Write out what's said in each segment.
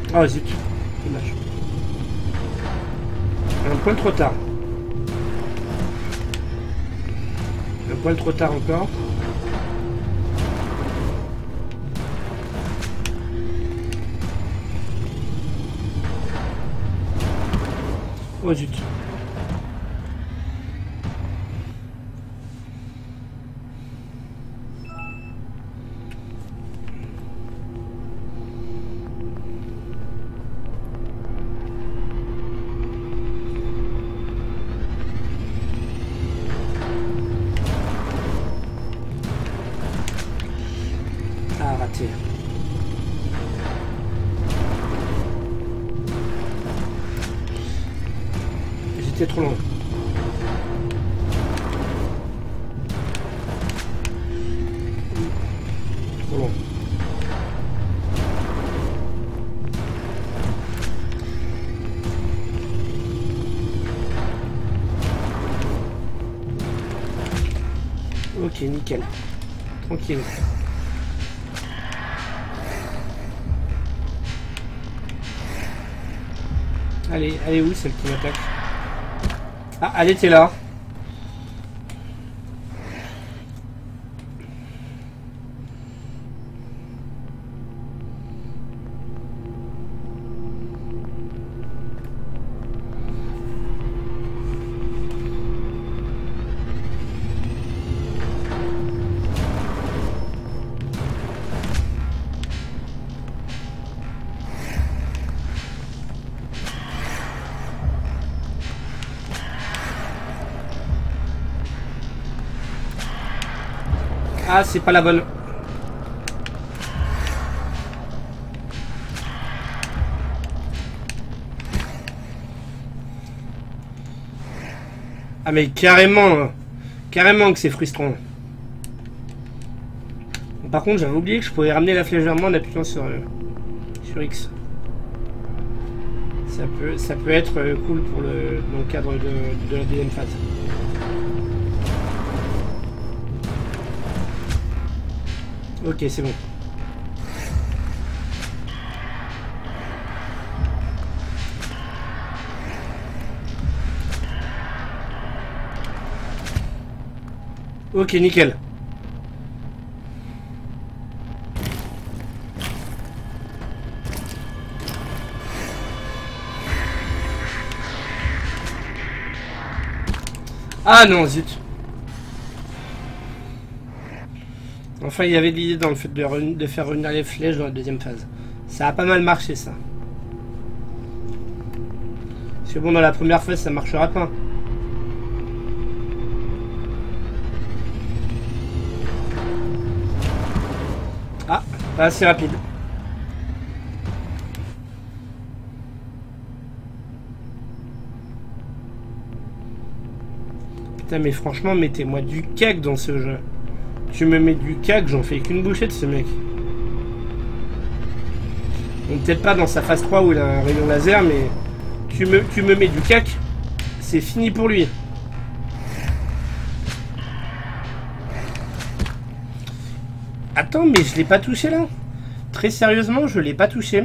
Oh zut, dommage. Un poil trop tard. Un poil trop tard encore. Oh zut. Ah, raté. J'étais trop loin. Trop loin. Ok, nickel. Tranquille. Allez, elle est où celle qui m'attaque? Ah, elle était là. Ah, c'est pas la bonne. Ah mais carrément, carrément que c'est frustrant. Par contre, j'avais oublié que je pouvais ramener la flèche vers moi en appuyant sur X. Ça peut être cool pour dans le cadre de la deuxième phase. Ok, c'est bon. Ok, nickel. Ah non, zut. Enfin, il y avait l'idée dans le fait de faire revenir les flèches dans la deuxième phase. Ça a pas mal marché, ça. Parce que bon, dans la première phase, ça marchera pas. Ah, pas assez rapide. Putain, mais franchement, mettez-moi du cac dans ce jeu. Tu me mets du cac, j'en fais qu'une bouchée de ce mec. Bon, peut-être pas dans sa phase 3 où il a un rayon laser, mais tu me mets du cac, c'est fini pour lui. Attends, mais je l'ai pas touché là. Très sérieusement, je l'ai pas touché.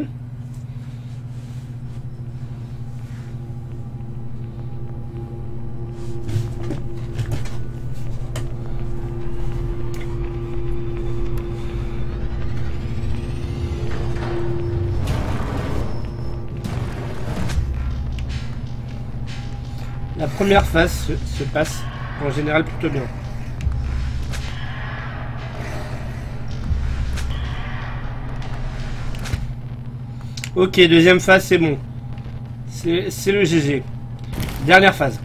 La première phase se passe en général plutôt bien. Ok, deuxième phase, c'est bon. C'est le GG. Dernière phase.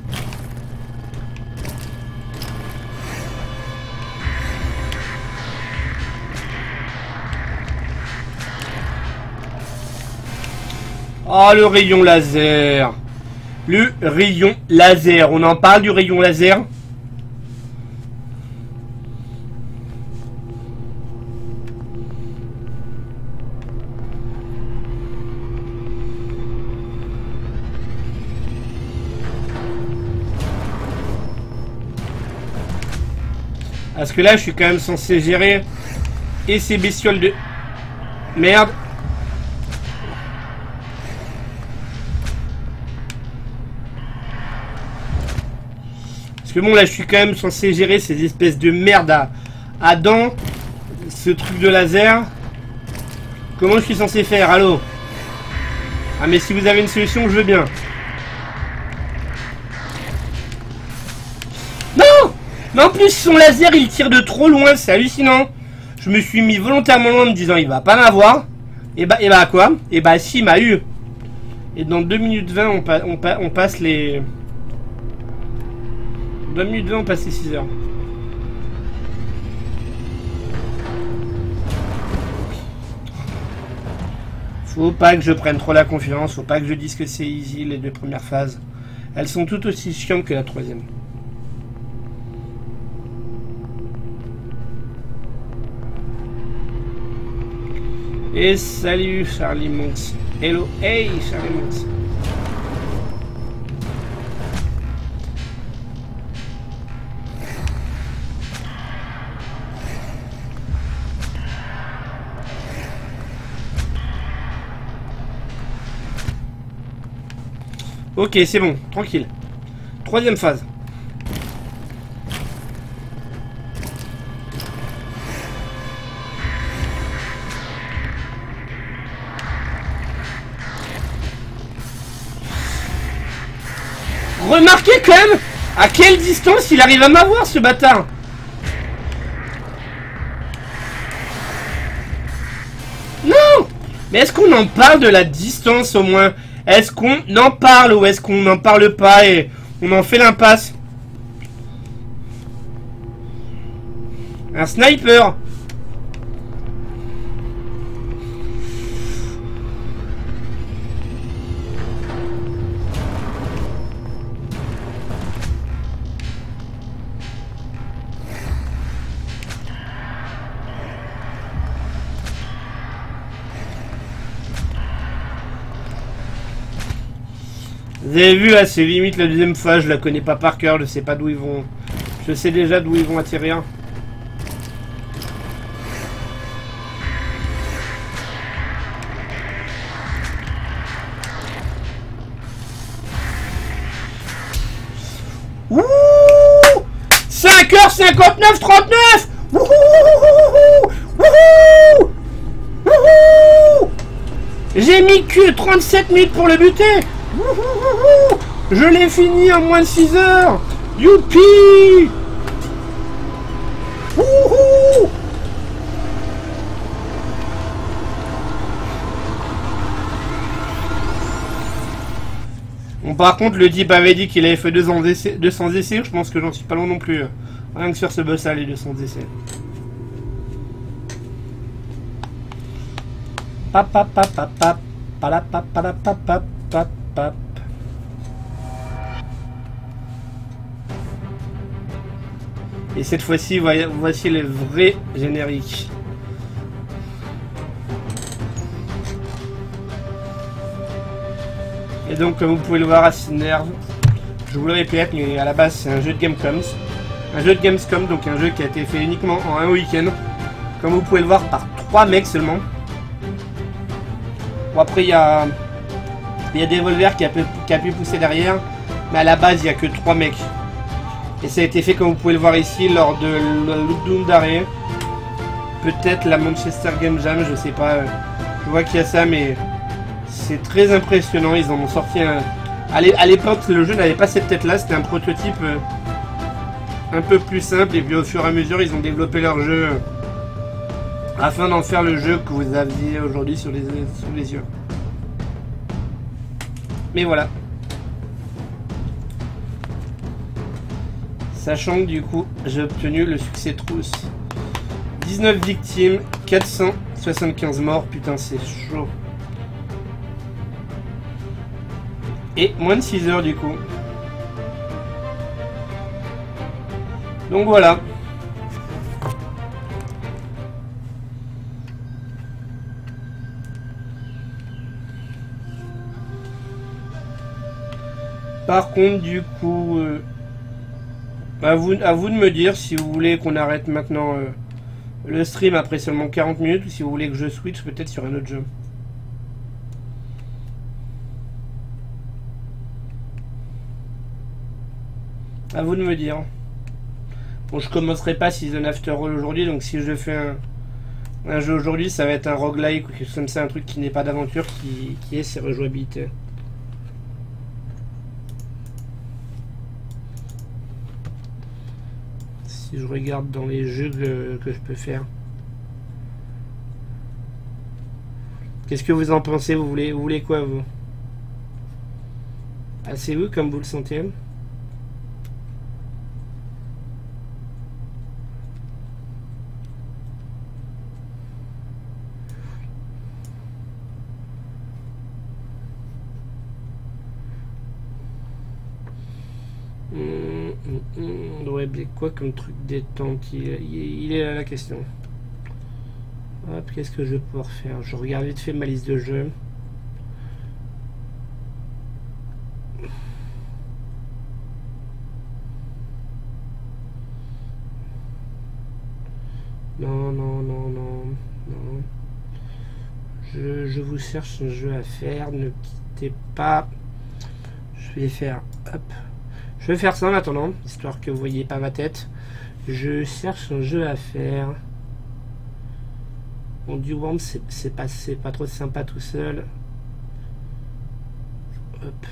Oh, le rayon laser. Le rayon laser. On en parle du rayon laser? Parce que là, je suis quand même censé gérer et ces bestioles de merde. Parce que bon, là, je suis quand même censé gérer ces espèces de merde à dents. Ce truc de laser. Comment je suis censé faire? Allô? Ah, mais si vous avez une solution, je veux bien. Non! Mais en plus, son laser, il tire de trop loin. C'est hallucinant. Je me suis mis volontairement loin en me disant, il va pas m'avoir. Et bah quoi? Et bah si, il m'a eu. Et dans 2 minutes 20, on passe les... 2 minutes 20, on passe les 6 heures. Faut pas que je prenne trop la confiance. Faut pas que je dise que c'est easy, les 2 premières phases. Elles sont tout aussi chiantes que la 3e. Et salut Charlie Monks. Hello, hey Charlie Monks. Ok, c'est bon, tranquille. 3e phase. Remarquez quand même à quelle distance il arrive à m'avoir, ce bâtard. Non! Mais est-ce qu'on en parle de la distance au moins? Est-ce qu'on en parle ou est-ce qu'on n'en parle pas et on en fait l'impasse? Un sniper! Vous avez vu là, c'est limite la 2e phase, je la connais pas par cœur, je sais pas d'où ils vont. Je sais déjà d'où ils vont atterrir. Ouh, 5h59 39. Wouhou, wouhou, wouhou. J'ai mis que 37 minutes pour le buter. Je l'ai fini en moins de 6 heures. Youpi. Wouhou. Bon, par contre, le Deep avait dit qu'il avait fait 200 essais. Je pense que j'en suis pas loin non plus. Rien que sur ce boss-là, les 200 essais. Et cette fois-ci, voici le vrai générique. Et donc, comme vous pouvez le voir, à Nerve, je vous le répète, mais à la base, c'est un jeu de Gamescom. Un jeu de Gamescom, donc un jeu qui a été fait uniquement en un week-end. Comme vous pouvez le voir, par 3 mecs seulement. Bon, après, il y a Devolver qui a pu pousser derrière. Mais à la base, il n'y a que 3 mecs. Et ça a été fait, comme vous pouvez le voir ici, lors de Lookdown d'arrêt. Peut-être la Manchester Game Jam, je sais pas. Je vois qu'il y a ça, mais c'est très impressionnant. Ils en ont sorti un... À l'époque, le jeu n'avait pas cette tête-là. C'était un prototype un peu plus simple. Et puis au fur et à mesure, ils ont développé leur jeu afin d'en faire le jeu que vous aviez aujourd'hui sous les yeux. Mais voilà. Sachant que du coup, j'ai obtenu le succès trousse. 19 victimes, 475 morts. Putain, c'est chaud. Et moins de 6 heures du coup. Donc voilà. Par contre, du coup, à vous de me dire si vous voulez qu'on arrête maintenant le stream après seulement 40 minutes ou si vous voulez que je switch peut-être sur un autre jeu. À vous de me dire. Bon, je commencerai pas Season After All aujourd'hui, donc si je fais un jeu aujourd'hui, ça va être un roguelike ou quelque chose comme ça, un truc qui n'est pas d'aventure, qui ait ses rejouabilités. Si je regarde dans les jeux que je peux faire. Qu'est-ce que vous en pensez? Vous voulez quoi, vous? Ah, c'est vous comme vous le sentez? Ouais, mais quoi comme truc détente? Il est là la question. Hop, qu'est-ce que je vais pouvoir faire? Je regarde vite fait ma liste de jeux. Non, non, non, non, non. Je vous cherche un jeu à faire. Ne quittez pas. Je vais faire... Hop. Je vais faire ça en attendant, histoire que vous voyez pas ma tête. Je cherche un jeu à faire. Bon, du Worm, c'est pas trop sympa tout seul. Hop.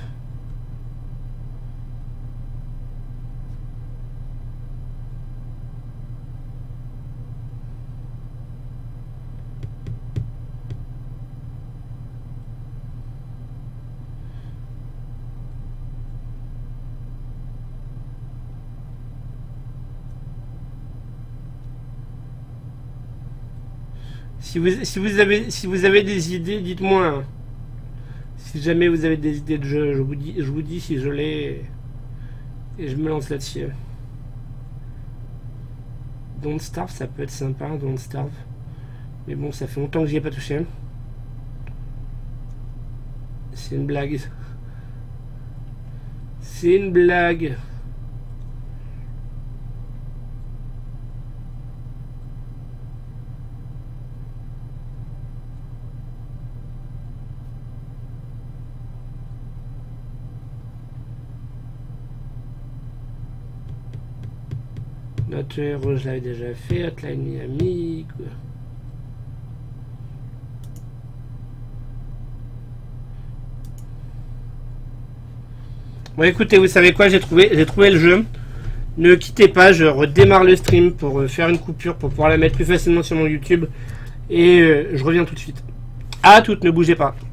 Si vous avez des idées, dites-moi. Si jamais vous avez des idées de jeu, je vous dis si je l'ai et je me lance là-dessus. Don't Starve, ça peut être sympa, Don't Starve. Mais bon, ça fait longtemps que j'y ai pas touché. C'est une blague. C'est une blague. Notre héros, je l'avais déjà fait. Hotline Miami. Quoi. Bon, écoutez, vous savez quoi, j'ai trouvé le jeu. Ne quittez pas, je redémarre le stream pour faire une coupure pour pouvoir la mettre plus facilement sur mon YouTube. Et je reviens tout de suite. À toutes, ne bougez pas.